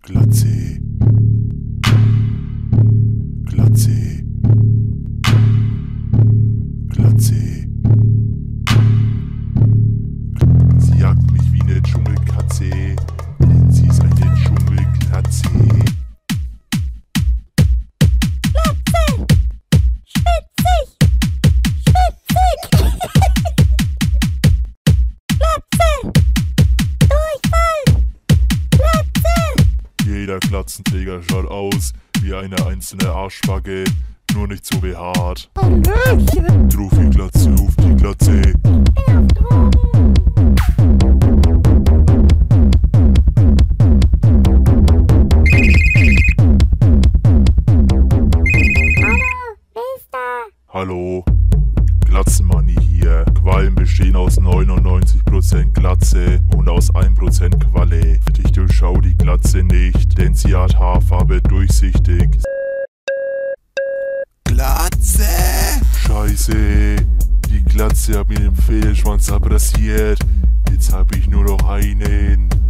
GLATZE, GLATZE, GLATZE. Sie jagt mich wie eine Dschungelkatze, denn sie ist eine Dschungelglatze. GLATZE! Spitzig! Spitzig! GLATZE! Durchfall! GLATZE! Jeder Glatzenträger schaut aus wie eine einzelne Arschbacke, nur nicht so behaart. Hallöchen! Trophy-Glatze auf die Glatze. Auf Drogen! Hallo, wer ist da? Hallo, Glatzenmanni hier. Quallen bestehen aus 99% Glatze und aus 1% Qualle. Ich durchschau die Glatze nicht, denn sie hat Haarfarbe durchsichtig. GLATZE! Scheiße, die Glatze hat mir den Pferdeschwanz abrasiert. Jetzt hab ich nur noch einen.